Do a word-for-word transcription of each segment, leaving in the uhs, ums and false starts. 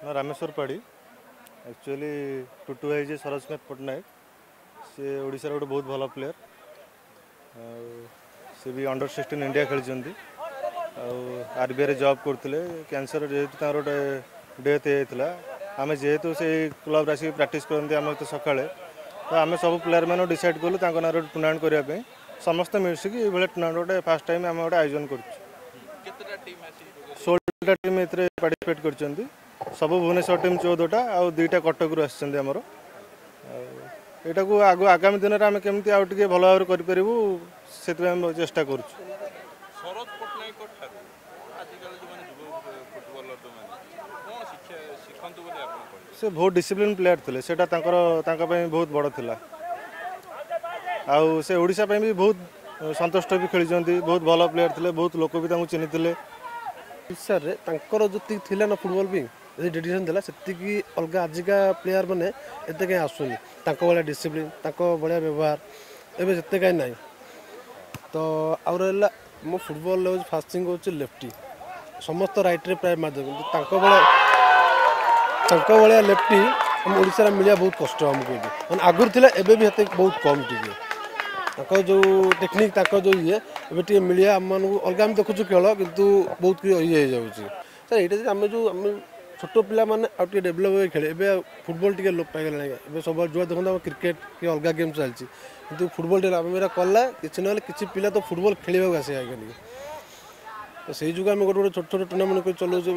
ना रामेश्वर पाड़ी एक्चुअली टुटू भाई जे सरस्वती पट्टनायक सी ओडिशा गोटे बहुत भल प्लेयर सी भी अंडर सिक्सटीन इंडिया खेली आरबीआई जॉब करते कैंसर जेहेतु गोटे डेथ होता आम जेहेतु से क्लब आसिक प्रैक्टिस करते आम तो सका तो आम सब प्लेयर मैंने डिसाइड कलु ना टूर्नामेंट करने समस्त मिसिक ये टूर्नामेंट गोटे फास्ट टाइम आम गोटे आयोजन कर षोलटा टीम ये पार्टिसिपेट कर सब भुवनेश्वर टीम चौदहटा आउ दुईटा कटक आमर यहाँ को आग आगामी दिन में आम केमती आउ टे भल भाव करूँ से चेष्टा कर से बहुत डिसिप्लिन प्लेयर थे सेटा बहुत बड़ था आउ से ओडिशा भी बहुत संतुष्ट भी खेली बहुत भल प्लेयर थे बहुत लोक भी चिन्ह थे सर जी थी ना फुटबॉल भी डेडिकेशन था से अलग आजिका प्लेयर मैंने एत कहीं आसुनी भाया डिसिप्लिन भाया व्यवहार एवं जिते कहीं ना तो आउ रहा मो फुटबॉल फास्टिंग हो लेफ्टी समस्त रईट्रे प्राय मारदे भाया लेफ्टी हम ओडिशा मिलवा बहुत कष्ट आमको मैंने आगुरी थी एवं भी हेते बहुत कम टी जो टेक्निक जो ये टे मिलिया आम अलग आम देखु खेल कितु बहुत ये सर ये आम जो आम छोट पिला माने आउट डेभलप खेले ए फुटबॉल टे लोप पाइगला सब जो देखते क्रिकेट कि अलग गेम चलती कितु फुटबॉल टे आम कला कि ना कि पिला तो फुटबॉल खेल आसे आगे तो से जुग आम गोटे गोटे छोट छोट टूर्नामेंट कर चलाऊ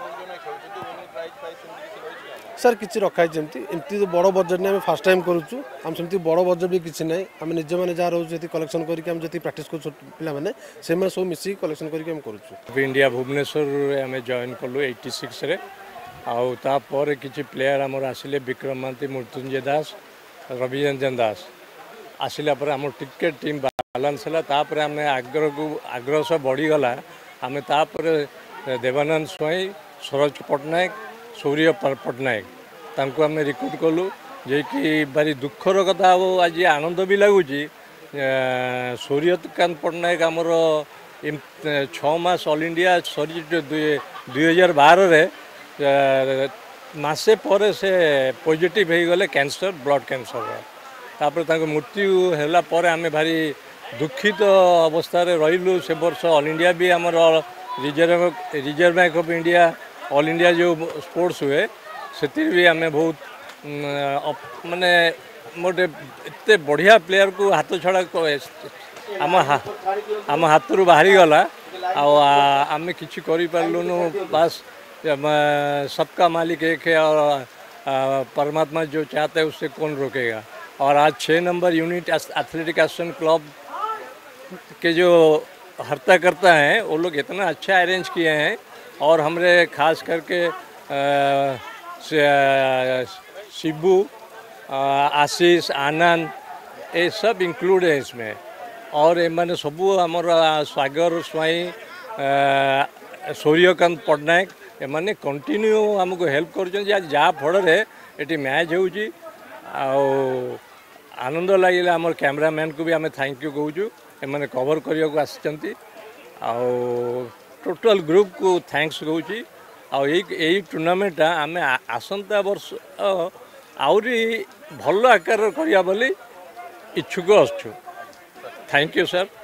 सर किसी रखाई एमती तो बड़ बजेट नहीं फास्ट टाइम करूँ आम सेमती बड़ बजेट भी किसी ना आम निजे मैंने जहाँ रोज कलेक्शन करके प्राक्ट कर पे से सब मिसिक कलेक्शन करके करूँ इंडिया भुवनेश्वर आम जॉइन कलु एट्टी सिक्स आउर किसी प्लेयर आमर आसिले विक्रम महांती मृत्युंजय दास रविरंजन दास आसला आम टिके टीम बालांस है आम आग्रह को आग्रह सब बढ़ीगला आम देवानंद स्वाई सरोज पट्टनायक सूर्य पट्टनायक तांको आम रिक्रुट कलु जे कि भारी दुखर कथा आज आनंद भी लगुच सूर्यकांत पट्टनायक आमर छमास ऑल इंडिया सरी दुई हजार बार मसे पर से पॉजिटिव हो गले कैंसर ब्लड कैंसर तापर मृत्यु है पर आम भारी दुखित अवस्था रही से वर्ष ऑल इंडिया भी आमर reserve reserve bank of India all India जो स्पोर्ट्स हुए से भी आम बहुत माने मोटे एत बढ़िया प्लेयर को हाथ छड़ा आम आम हाथ रू बाहरी गला आम कि पार्लुनु बस सबका मालिक एक है और परमात्मा जो चाहता है उससे कौन रोकेगा। और आज छः number unit athletic association club के जो हर्ता करता हैं वो लोग इतना अच्छा अरेंज किए हैं और हमरे खास करके शिबू आशीष आनंद ये सब इंक्लूड है इसमें और ये मैंने सबू आमर सागर स्वाई सूर्यकांत पट्टनायक ये मैंने कंटिन्यू आमको हेल्प कर जहाँ फल ये मैच हो आनंद लगे आम कैमरामैन को भी आम थैंक यू कहूँ एम कवर करने को आसी टोटल ग्रुप को थैंक्स कहूँ आई टूर्नामेंट आम आसंता वर्ष आहरी भल आकार करिया बोली इच्छुक अच्छु थैंक यू सर।